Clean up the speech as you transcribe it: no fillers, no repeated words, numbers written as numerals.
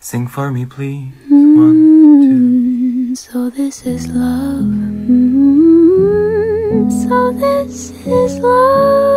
Sing for me, please. 1, 2. So this is love. So this is love.